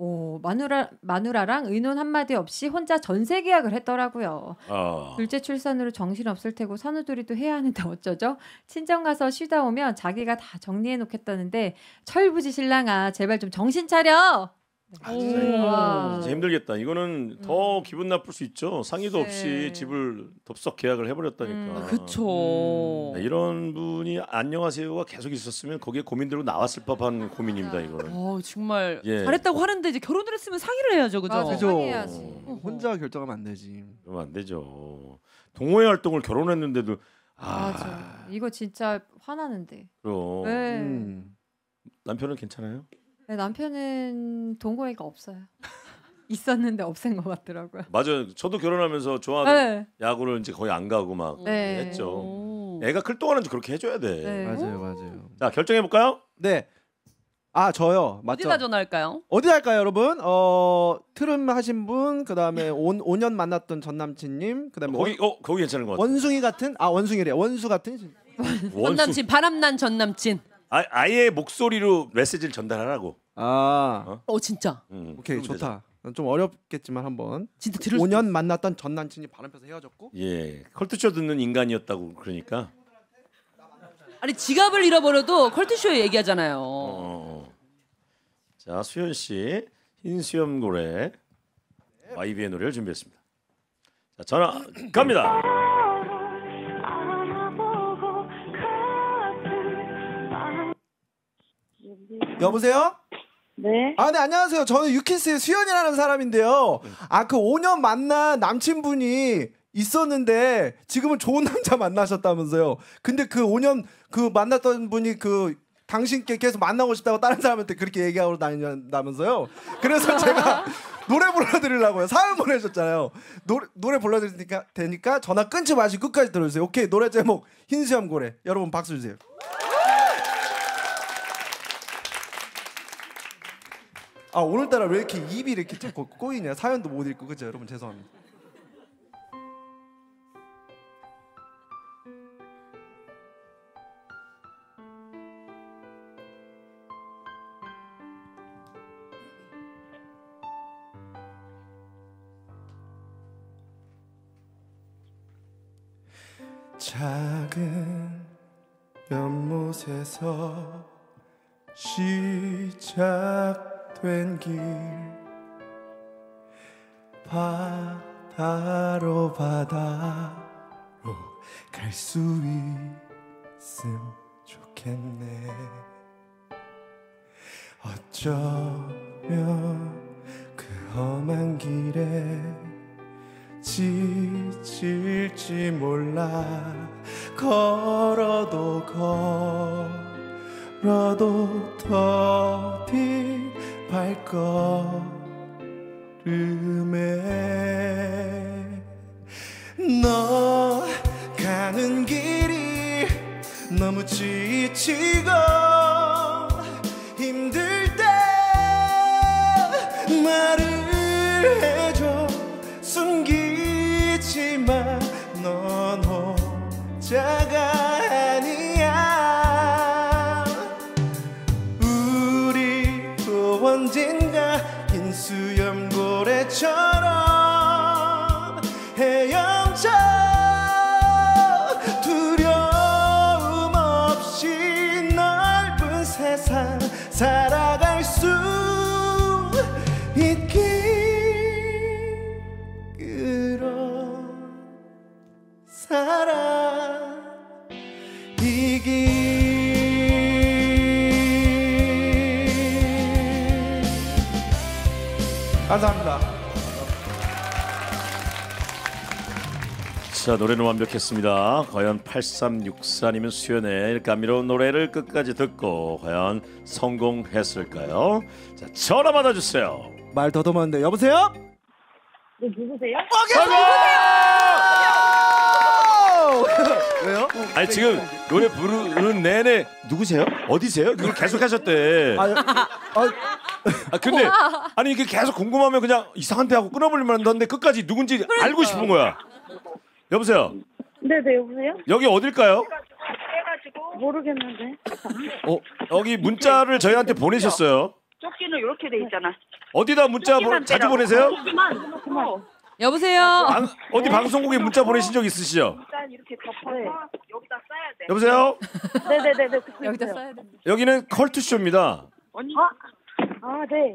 마누라랑 의논 한마디 없이 혼자 전세 계약을 했더라고요. 둘째 출산으로 정신없을 테고 산후조리도 해야 하는데 어쩌죠? 친정 가서 쉬다 오면 자기가 다 정리해 놓겠다는데 철부지 신랑아 제발 좀 정신 차려. 진짜 힘들겠다. 이거는 더 기분 나쁠 수 있죠. 상의도 없이 집을 덥석 계약을 해버렸다니까. 그렇죠. 이런 분이 안녕하세요가 계속 있었으면 거기에 고민 들고 나왔을 법한 고민입니다. 이거는. 정말 잘했다고 하는데 이제 결혼을 했으면 상의를 해야죠, 그죠? 그죠. 상의해야지. 혼자 결정하면 안 되지. 그러면 안 되죠. 동호회 활동을 결혼했는데도 맞아. 이거 진짜 화나는데. 그럼. 네. 남편은 괜찮아요? 네, 남편은 동호회가 없어요. 있었는데 없앤 것 같더라고요. 맞아요. 저도 결혼하면서 좋아하는 네. 야구를 이제 거의 안 가고 막 네. 했죠. 애가 클 동안은 그렇게 해줘야 돼. 네. 맞아요. 자 결정해 볼까요? 네. 저요. 맞죠? 어디다 전화할까요? 어디 할까요, 여러분? 트름 하신 분, 그다음에 5년 만났던 전 남친님, 그다음에 거기 괜찮은 것 같아요. 원숭이 같은 원숭이래. 원수 같은 전 남친, 바람난 전 남친. 아예 목소리로 메시지를 전달하라고. 진짜. 오케이 좋다. 좀 어렵겠지만 한번. 진짜 들을 5년 만났던 전 남친이 바람 펴서 헤어졌고. 예, 컬투쇼 듣는 인간이었다고 그러니까. 아니 지갑을 잃어버려도 컬투쇼에 얘기하잖아요. 자 수현 씨 흰수염 고래 YB의 노래를 준비했습니다. 자 전화 갑니다. 여보세요? 네. 네 안녕하세요. 저는 유키스의 수연이라는 사람인데요. 그 5년 만난 남친분이 있었는데 지금은 좋은 남자 만나셨다면서요. 근데 그 5년 그 만났던 분이 그 당신께 계속 만나고 싶다고 다른 사람한테 그렇게 얘기하고 다닌다면서요. 그래서 제가 노래 불러드리려고요. 사연 보내셨잖아요. 노래 불러드릴 테니까 전화 끊지 마시고 끝까지 들어주세요. 오케이, 노래 제목 흰수염 고래. 여러분 박수 주세요. 오늘따라 왜 이렇게 입이 이렇게 자꾸 꼬이냐. 사연도 못 읽고. 그죠 여러분, 죄송합니다. 작은 연못에서 시작된 길 바다로 갈 수 있음 좋겠네. 어쩌면 그 험한 길에 지칠지 몰라. 걸어도 더딘 발걸음에 너 가는 길이 너무 지치고 힘들 때 말을 해줘. 숨기지마 넌 혼자가 아니야. 우리도 언젠가 흰 수염고래처럼 헤엄쳐 두려움 없이 넓은 세상 살아갈 수 있길. 그런 사랑 이길. 감사합니다. 자, 노래는 완벽했습니다. 과연 8364님은 수연의 감미로운 노래를 끝까지 듣고 과연 성공했을까요? 자, 전화 받아주세요. 말 더듬었는데 여보세요? 네, 누구세요? 왜요? 아니 지금 노래 부르는 내내 누구세요? 어디세요? 이걸 계속 하셨대. 근데 아니 이게 계속 궁금하면 그냥 이상한데 하고 끊어버리면 한데 끝까지 누군지 알고 싶은 거야. 여보세요? 네네, 여보세요? 여기 어딜까요? 모르겠는데. 여기 문자를 저희한테 보내셨어요. 조끼는 이렇게 돼 있잖아. 어디다 문자 자주 보내세요? 여보세요. 어디 방송국에 문자 보내신 적 있으시죠? 일단 이렇게 덮어서 여기다 써야 돼. 여보세요? 네네네네. 여기다 써야 돼. 여기는 컬투쇼입니다. 언니? 아, 네.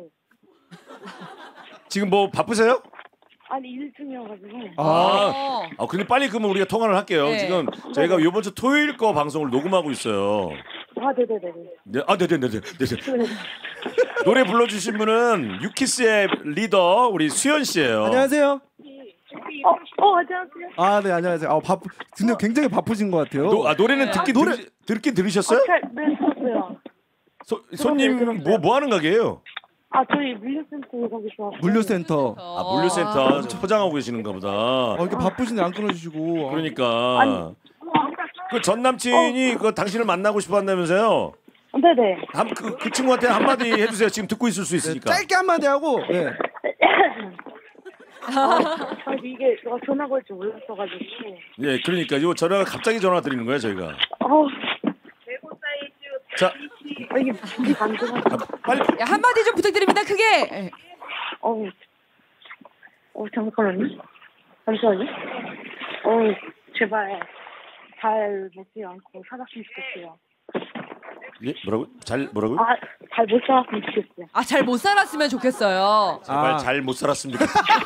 지금 뭐 바쁘세요? 아니, 일 중이어가지고. 근데 빨리 그러면 우리가 통화를 할게요. 네. 지금 저희가 이번 주 토요일 거 방송을 녹음하고 있어요. 아, 네네네. 네, 네네네. 노래 불러주신 분은 유키스의 리더 우리 수연 씨예요. 안녕하세요. 안녕하세요. 아, 네, 안녕하세요. 근데 굉장히 바쁘신 것 같아요. 노래는 듣긴 들으셨어요? 네, 들었어요. 손님 뭐 하는 가게예요? 아, 저희 물류센터 거기 좋아. 물류센터. 물류센터 포장하고 계시는가 보다. 이렇게 바쁘신데 안 끊어주시고. 그러니까 그 전 남친이 그 당신을 만나고 싶어 한다면서요? 네네. 그 친구한테 한마디 해주세요. 지금 듣고 있을 수 있으니까. 짧게 한마디 하고. 네. 이게 전화 걸 줄 몰랐어가지고. 예, 그러니까 요 전화가 갑자기 전화 드리는 거예요, 저희가. 대고 사이즈. 자, 이게 둘이 반대가. 빨리. 야, 한마디 좀 부탁드립니다. 크게. 잠깐만요. 잠시만요. 제발 잘 먹지 않고 살았으면 좋겠어요. 예, 뭐라고요? 잘 못 살았으면 좋겠어요. 잘 못 살았으면 좋겠어요. 제발 잘 못 살았습니다.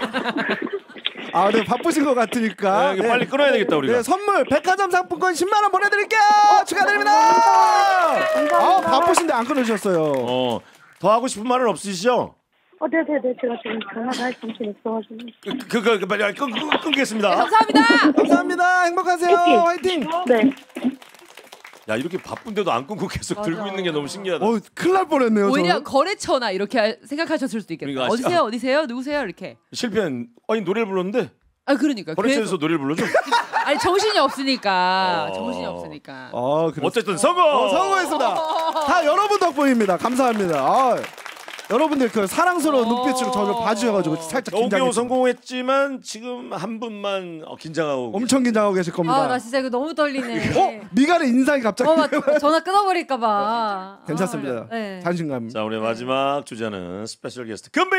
네, 바쁘신 것 같으니까. 네, 빨리 끊어야 되겠다 우리가. 네, 선물 백화점 상품권 10만 원 보내드릴게요. 축하드립니다. 감사합니다. 바쁘신데 안 끊어주셨어요. 더 하고 싶은 말은 없으시죠? 네네네. 제가 지금 전화가 할 정신 없어가지고. 빨리 끊겠습니다. 네, 감사합니다. 감사합니다. 행복하세요. 화이팅. 네. 야, 이렇게 바쁜데도 안 끊고 계속 들고 있는 게 너무 신기하다. 큰일 날 뻔했네요. 오히려 저는. 거래처나 이렇게 생각하셨을 수도 있겠다. 그러니까 어디세요? 누구세요? 이렇게. 실패한 노래를 불렀는데. 그러니까. 거래처에서 노래를 불러줘. 아니 정신이 없으니까. 어쨌든 성공. 성공했습니다. 다 여러분 덕분입니다. 감사합니다. 여러분들 그 사랑스러운 눈빛으로 저를 봐주셔가지고 살짝 긴장했어요. 성공했지만 지금 한 분만 긴장하고 엄청 긴장하고 계실 겁니다. 나 진짜 이거 너무 떨리네. 미간의 인상이 갑자기 전화 끊어버릴까봐. 괜찮습니다. 네. 자신감. 자, 우리 마지막 주자는 스페셜 게스트 금비.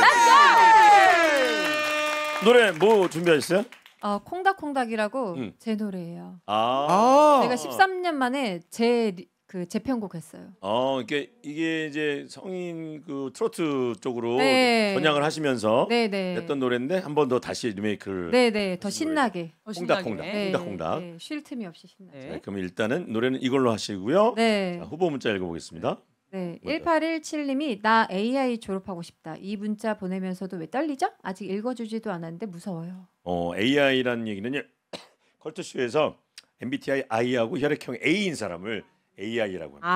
노래 뭐 준비하셨어요? 콩닥콩닥이라고 제 노래예요. 제가 제가 13년 만에 제 그 재편곡 했어요. 이게 이제 성인 그 트로트 쪽으로 네. 번향을 하시면서 네네. 했던 노래인데 한 번 더 다시 리메이크를 네네. 더 신나게. 콩닥콩닥 네. 콩닥콩닥. 네. 쉴 틈이 없이 신나게. 자, 그럼 일단은 노래는 이걸로 하시고요. 네. 자, 후보 문자 읽어보겠습니다. 네, 먼저. 1817님이 나 AI 졸업하고 싶다. 이 문자 보내면서도 왜 떨리죠? 아직 읽어주지도 않았는데 무서워요. AI라는 얘기는요. 컬투쇼에서 MBTI I하고 혈액형 A인 사람을 AI라고 합니다.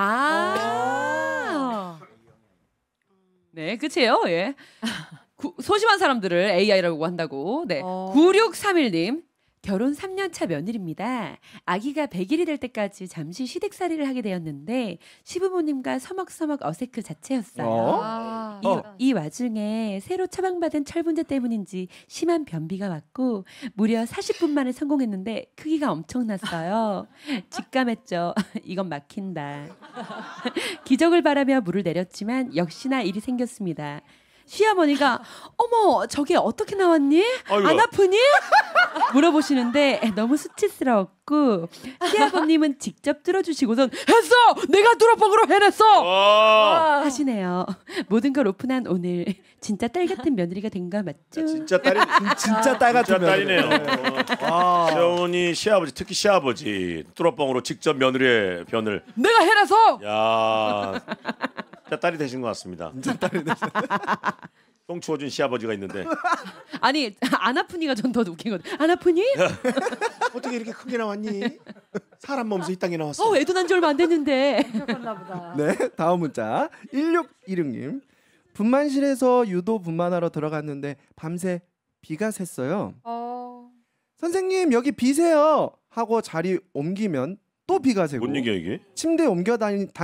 네, 그치요. 예. 소심한 사람들을 AI라고 한다고. 네. 9631님. 결혼 3년차 며느리입니다. 아기가 100일이 될 때까지 잠시 시댁살이를 하게 되었는데 시부모님과 서먹서먹 어색그 자체였어요. 이 와중에 새로 처방받은 철분제 때문인지 심한 변비가 왔고 무려 40분 만에 성공했는데 크기가 엄청났어요. 직감했죠. 이건 막힌다. 기적을 바라며 물을 내렸지만 역시나 일이 생겼습니다. 시어머니가 어머 저게 어떻게 나왔니? 아이고. 안 아프니? 물어보시는데 너무 수치스러웠고 시아버님은 직접 뚫어주시고선 했어! 내가 뚫어보기로 해냈어! 하시네요. 모든 걸 오픈한 오늘 진짜 딸 같은 며느리가 된 거 맞죠? 진짜 딸이 진짜 딸 같은 딸이네요. 시어머니 시아버지 특히 시아버지 뚜러뻥으로 직접 며느리의 변을 내가 해라서! 야 진짜 딸이 되신 것 같습니다. 진짜 딸이 되신. 똥 추워준 시아버지가 있는데 아니 안 아프니가 전 더 웃기거든. 안 아프니? 어떻게 이렇게 크게 나왔니? 사람 몸에서 이 땅에 나왔어. 애도 난 지 얼마 안 됐는데. 그렇나 보다. 네, 다음 문자 1616님. 분만실에서 유도 분만하러 들어갔는데 밤새 비가 샜어요. 선생님 여기 비세요 하고 자리 옮기면 또 비가 새고. 뭔 얘기야 이게? 침대 옮겨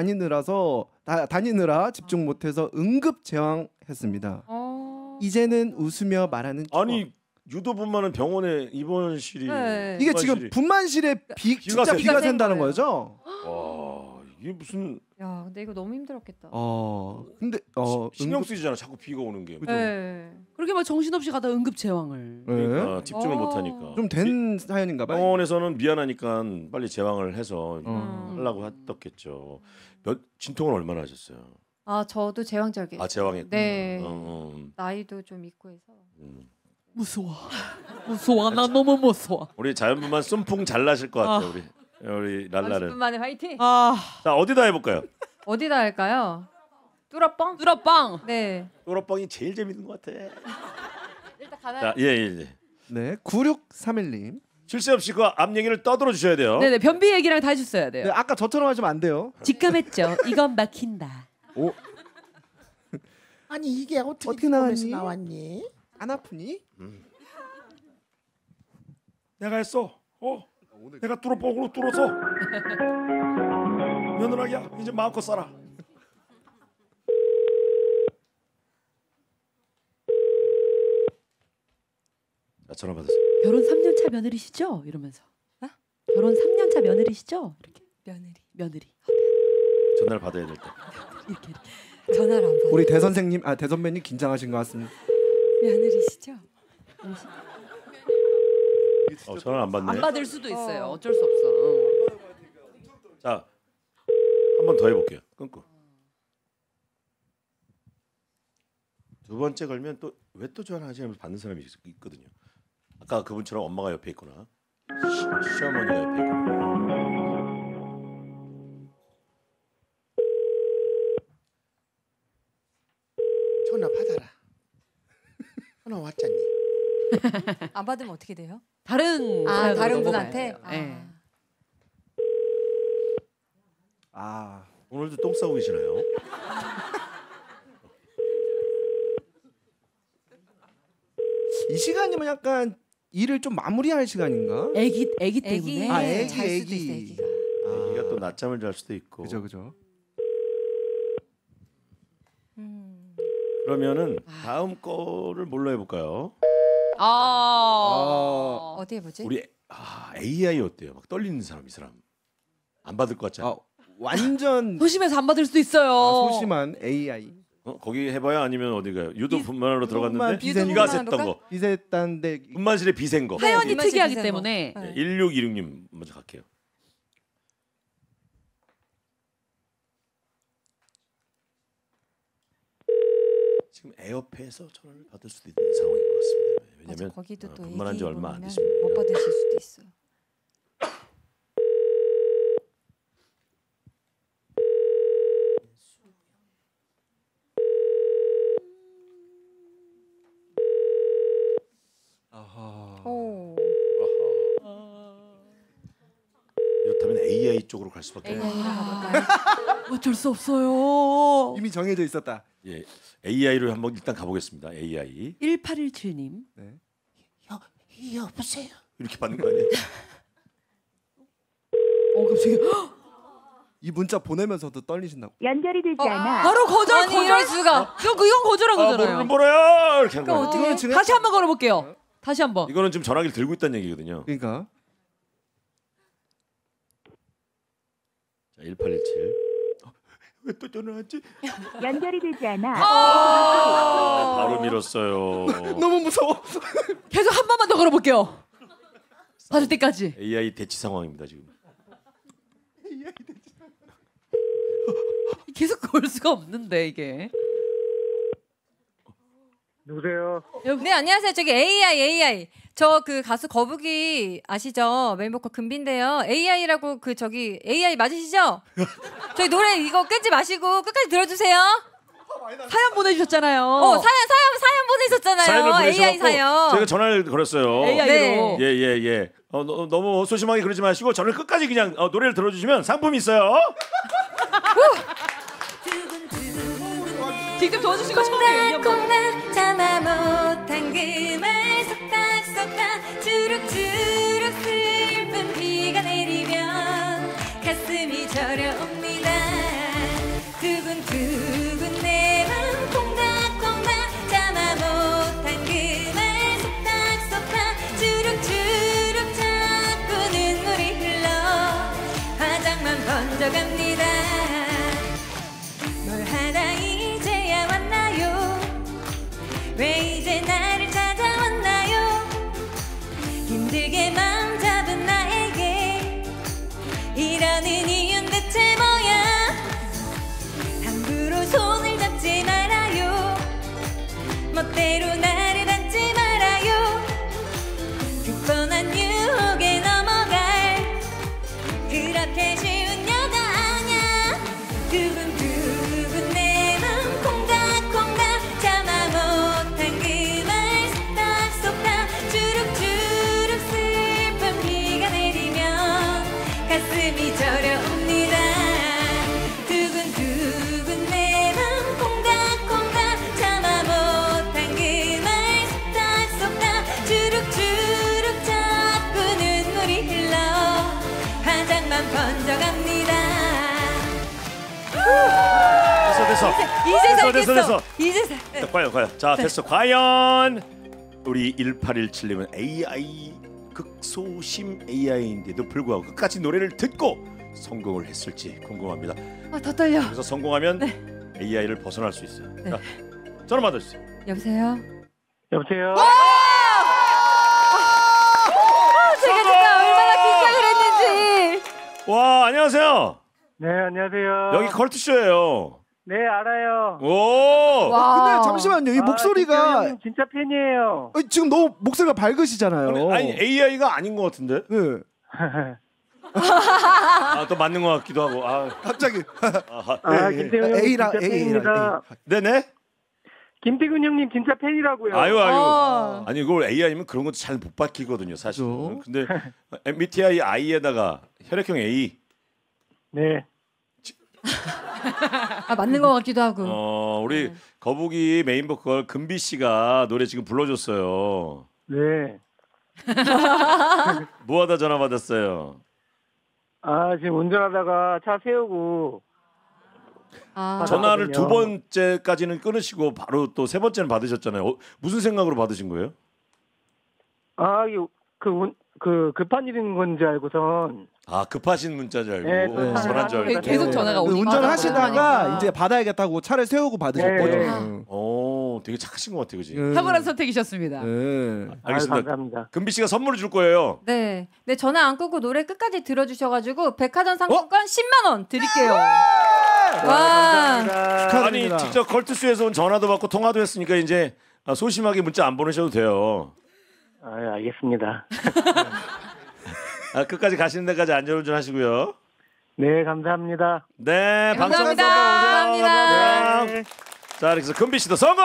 다니느라 집중 못해서 응급 제왕했습니다. 이제는 웃으며 말하는 추억. 아니 유도 분만은 병원에 입원실이 네. 이게 지금 분만실에 진짜 비가 샌다는 거죠? 와 이게 무슨 야, 근데 이거 너무 힘들었겠다. 근데 신경 쓰이잖아. 자꾸 비가 오는 게. 네. 그렇게 막 정신없이 가다 응급 제왕을. 그러니까 집중을 못 하니까. 좀 된 사연인가 봐요. 병원에서는 미안하니까 빨리 제왕을 해서 하려고 했었겠죠. 진통은 얼마나 하셨어요? 저도 제왕절개. 제왕했구나. 네. 나이도 좀 있고 해서. 무서워. 나 너무 무서워. 우리 자연분만 쏨풍 잘 나실 것 같아요. 우리 랄라는. 30분 만에 화이팅. 자 어디다 해볼까요? 어디다 할까요? 뚜러뻥? 뚜러뻥. 네. 뚜러뻥이 제일 재밌는 것 같아. 일단 가나요? 자, 예. 네, 9631님. 쉴 새 없이 그 앞 얘기를 떠들어 주셔야 돼요. 네네 변비 얘기랑 다 해줬어야 돼요. 네, 아까 저처럼 하시면 안 돼요. 직감했죠. 이건 막힌다. 아니 이게 어떻게 나왔니? 안 아프니? 내가 했어. 내가 뚜러뻥으로 뚫어서 며느라기야 이제 마음껏 살아. 자, 전화 받았어. 결혼 3년차 며느리시죠? 이러면서. 결혼 3년차 며느리시죠? 이렇게. 며느리. 전화를 받아야 될 때. 이렇게. 전화를 안 받아. 우리 대선생님, 대선배님 긴장하신 것 같습니다. 며느리시죠? 전화 안 받네. 안 받을 수도 있어요. 어쩔 수 없어. 자, 한 번 더 해볼게요. 끊고. 두 번째 걸면 또 왜 또 전화하지 하면서 받는 사람이 있거든요. 아까 그분처럼 엄마가 옆에 있거나 시어머니가 옆에 있거나. 전화 받아라. 전화 왔잖니. 안 받으면 어떻게 돼요? 다른 다른 분한테. 네. 오늘도 똥 싸고 계시나요? 이 시간이면 약간 일을 좀 마무리할 시간인가? 애기 때문에. 애기. 애기가 또 낮잠을 잘 수도 있고. 그죠. 그러면은 다음 거를 뭘로 해볼까요? 어디 해보지? 우리 AI 어때요? 막 떨리는 사람 이 사람 안 받을 것 같잖아. 완전 소심해서 안 받을 수도 있어요. 소심한 AI. 거기 해봐야 아니면 어디 가요? 유도 분만하러 들어갔는데 비센 비가 샜던 거. 비슷한데 분만실에 비센 거. 사연이 입맛이 특이하기 비싼 때문에. 거. 네. 1616님 먼저 갈게요. 지금 에어페에서 전화를 받을 수도 있는 상황인 것 같습니다. 왜냐하면 맞아, 거기도 또 분만한 지 얘기 얼마 안 보내면 됐습니다. 못 받으실 수도 있어요. 오. 이렇다면 AI 쪽으로 갈 수밖에 없어요. AI로 가볼까요? 어쩔 수 없어요. 이미 정해져 있었다. 예, AI로 한번 일단 가보겠습니다. AI 1817님. 네. 여보세요. 이렇게 받는 거 아니에요? 갑자기 이 문자 보내면서도 떨리신다고. 연결이 되지 않아. 바로 거절. 아니, 이럴 수가. 이건 거절한 거잖아요. 뭐래요? 이렇게 하는 그럼 거예요. 어떻게? 지금 다시 한번 걸어볼게요. 다시 한번. 이거는 지금 전화기를 들고 있다는 얘기거든요. 그러니까 자, 1817. 왜 또 전화하지? 연결이 되지 않아. 바로 밀었어요. 너무 무서워. 계속 한 번만 더 걸어볼게요. 받을 때까지. AI 대치 상황입니다 지금. 계속 걸 수가 없는데 이게. 누구세요? 네, 안녕하세요. 저기 AI. 저 그 가수 거북이 아시죠? 메인보컬 금비인데요. AI라고 그 저기 AI 맞으시죠? 저희 노래 이거 끊지 마시고 끝까지 들어주세요. 사연 보내주셨잖아요. 사연 보내셨잖아요. 사연을 보내셔갖고 AI 사연. 제가 전화를 걸었어요. AI로. 예. 너무 소심하게 그러지 마시고 전화를 끝까지 그냥 노래를 들어주시면 상품이 있어요. 직접 도와주신 거 처음이에요. 콩닥콩닥 참아 못한 그 말 속닥속닥 주룩주룩 슬픈 비가 내리면 가슴이 저려옵니다. 두근두근 내 맘 콩닥콩닥 참아 못한 그 말 속닥속닥 주룩주룩 자꾸 눈물이 흘러 화장만 번져갑니다. 뭘 하다 이제야 왔나요? 왜 이제 나를 찾아왔나요? 힘들게 마음 잡은 나에게 이러는 이유는 대체 뭐야? 함부로 손을 잡지 말아요. 멋대로 나를 닿지 말아요. 그 뻔한 유혹에 넘어갈 그렇게 쉬운 여자 아냐. 두근두근 내 맘 콩닥콩닥 참아 못한 그 말 속닥속닥 주룩주룩 슬픈 비가 내리면 가슴이 저려옵니다. 두근두근 내 맘 콩닥콩닥 참아 못한 그 말 속닥속닥 주룩주룩 자꾸 눈물이 흘러 화장만 번져갑니다. 됐어. 이제 살겠어. 됐어. 이제 자, 과연. 자, 됐어. 과연 우리 1817님은 AI 극소심 AI인데도 불구하고 끝까지 노래를 듣고 성공을 했을지 궁금합니다. 더 떨려. 그래서 성공하면 AI를 벗어날 수 있어요. 자, 전화 받아주세요. 여보세요? 여보세요? 제가 진짜 얼마나 긴장을 했는지. 와, 안녕하세요. 네, 안녕하세요. 여기 컬투쇼예요. 네, 알아요. 오. 근데 잠시만요. 이 목소리가 형님 진짜 팬이에요. 지금 너무 목소리가 밝으시잖아요. 아니 AI가 아닌 것 같은데? 네. 또 맞는 것 같기도 하고. 갑자기. 김태균 형님 진짜 팬입니다. 네네. 김태균 형님 진짜 팬이라고요. 아유. 아니 이걸 AI면 그런 것도 잘 못 밝히거든요, 사실. 근데 MBTI I에다가 혈액형 A. 네. 맞는 것 같기도 하고. 우리 거북이 메인 보컬 금비 씨가 노래 지금 불러줬어요. 네. 뭐하다 전화 받았어요? 지금 운전하다가 차 세우고 전화를 두 번째까지는 끊으시고 바로 또 세 번째는 받으셨잖아요. 무슨 생각으로 받으신 거예요? 그 급한 일인 건지 알고선. 급하신 문자인 줄 네, 알고 전화인 줄 알고. 계속 전화가 오니까. 운전하시다가 이제 받아야겠다고 차를 세우고 받으셨대요. 되게 착하신 것 같아요, 그지? 탁월한 선택이셨습니다. 알겠습니다. 감사합니다. 금비 씨가 선물을 줄 거예요. 네, 전화 안 끄고 노래 끝까지 들어주셔가지고 백화점 상품권 10만 원 드릴게요. 와. 축하드립니다. 아니 직접 컬투쇼에서 온 전화도 받고 통화도 했으니까 이제 소심하게 문자 안 보내셔도 돼요. 아, 알겠습니다. 끝까지 가시는 데까지 안전운전 하시고요. 네, 감사합니다. 네, 감사합니다. 방청석 감사합니다. 네. 자, 이렇게 해서 금비 씨도 성공.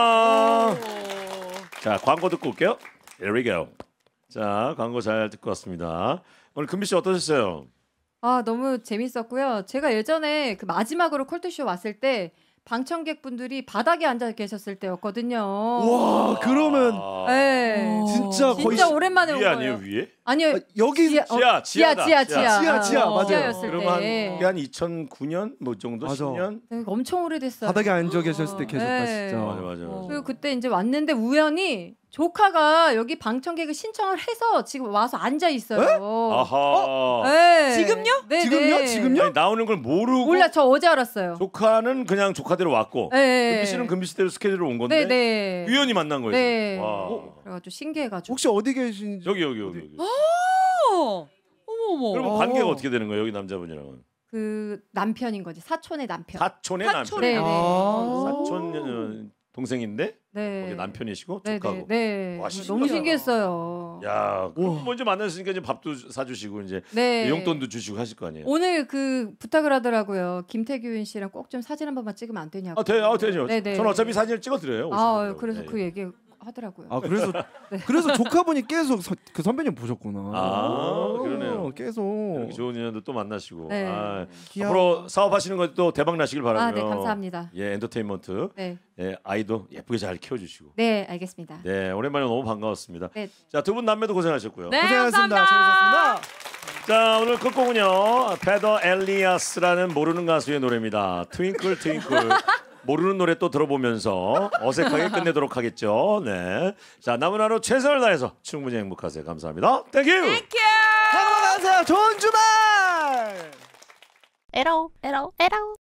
자, 광고 듣고 올게요. Here we go. 자, 광고 잘 듣고 왔습니다. 오늘 금비 씨 어떠셨어요? 아, 너무 재밌었고요. 제가 예전에 그 마지막으로 컬투쇼 왔을 때 방청객분들이 바닥에 앉아 계셨을 때였거든요. 와, 그러면 네. 진짜 거의 진짜 오랜만에 온 위에 거예요. 아니에요, 위에? 아니요. 여기 지하다. 지하, 맞아요. 지하였을 그러면 때. 이게 한 2009년 뭐 정도 맞아. 10년? 네, 엄청 오래됐어요. 바닥에 앉아 계셨을 때 계셨다 네. 진짜. 맞아. 그리고 그때 이제 왔는데 우연히 조카가 여기 방청객을 신청을 해서 지금 와서 앉아 있어요. 아하. 네. 지금요? 네, 지금요? 네. 지금요? 아니, 나오는 걸 모르고 몰라, 저 어제 알았어요. 조카는 그냥 조카대로 왔고 네. 금비 씨는 금비 씨대로 스케줄로 온 건데 네, 네. 우연히 만난 거예요. 네. 와. 그래가지고 신기해가지고. 혹시 어디 계신지 여기. 어머. 그럼 관계가 어떻게 되는 거예요, 여기 남자분이랑은? 그 남편인 거지, 사촌의 남편. 사촌의 남편. 네, 네. 사촌 동생인데 네. 거기 남편이시고 네, 조카고. 네. 와, 너무 신기했어요. 야, 그럼 먼저 만났으니까 이제 밥도 사주시고 이제 네. 용돈도 주시고 하실 거 아니에요? 오늘 그 부탁을 하더라고요. 김태균 씨랑 꼭 좀 사진 한 번만 찍으면 안 되냐고. 되죠. 네네. 저는 어차피 사진을 찍어드려요. 그래서 네. 그 얘기 하더라고요. 아 그래서 그래서 조카분이 계속 그 선배님 보셨구나. 그러네요. 계속 이렇게 좋은 인연도 또 만나시고. 네. 앞으로 사업하시는 것도 대박 나시길 바라고요. 네, 감사합니다. 예, 엔터테인먼트. 네. 예, 아이도 예쁘게 잘 키워주시고. 네, 알겠습니다. 네, 오랜만에 너무 반가웠습니다. 네. 자, 두 분 남매도 고생하셨고요. 네, 고생하셨습니다. 감사합니다. 재밌었습니다. 자, 오늘 끝곡은요. 페더 엘리아스라는 모르는 가수의 노래입니다. 트윙클 트윙클. 모르는 노래 또 들어보면서 어색하게 끝내도록 하겠죠. 네. 자, 남은 하루 최선을 다해서 충분히 행복하세요. 감사합니다. 땡큐. 행복하세요. 좋은 주말. 에러.